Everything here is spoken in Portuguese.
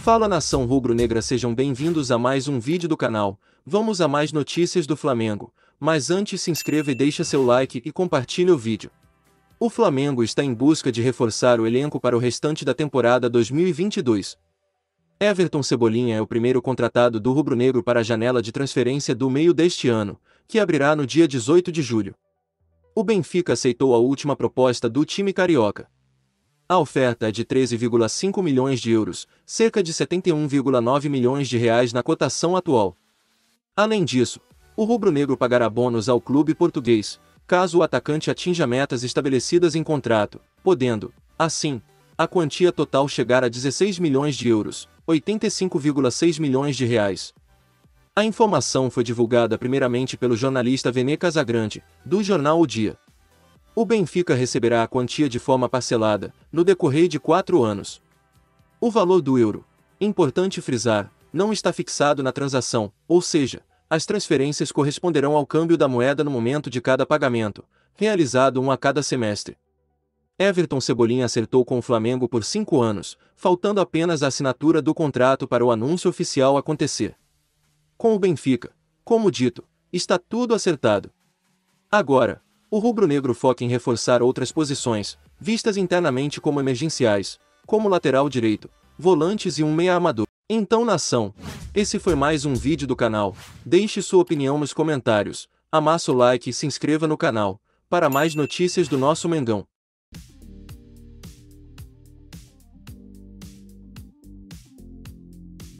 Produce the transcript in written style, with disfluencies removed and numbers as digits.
Fala nação rubro-negra, sejam bem-vindos a mais um vídeo do canal. Vamos a mais notícias do Flamengo, mas antes se inscreva e deixa seu like e compartilhe o vídeo. O Flamengo está em busca de reforçar o elenco para o restante da temporada 2022. Everton Cebolinha é o primeiro contratado do rubro-negro para a janela de transferência do meio deste ano, que abrirá no dia 18 de julho. O Benfica aceitou a última proposta do time carioca. A oferta é de 13,5 milhões de euros, cerca de 71,9 milhões de reais na cotação atual. Além disso, o rubro-negro pagará bônus ao clube português, caso o atacante atinja metas estabelecidas em contrato, podendo, assim, a quantia total chegar a 16 milhões de euros, 85,6 milhões de reais. A informação foi divulgada primeiramente pelo jornalista Vene Casagrande, do jornal O Dia. O Benfica receberá a quantia de forma parcelada, no decorrer de 4 anos. O valor do euro, importante frisar, não está fixado na transação, ou seja, as transferências corresponderão ao câmbio da moeda no momento de cada pagamento, realizado um a cada semestre. Everton Cebolinha acertou com o Flamengo por 5 anos, faltando apenas a assinatura do contrato para o anúncio oficial acontecer. Com o Benfica, como dito, está tudo acertado. Agora, o rubro-negro foca em reforçar outras posições, vistas internamente como emergenciais, como lateral direito, volantes e um meia armador. Então nação, esse foi mais um vídeo do canal, deixe sua opinião nos comentários, amassa o like e se inscreva no canal, para mais notícias do nosso Mengão.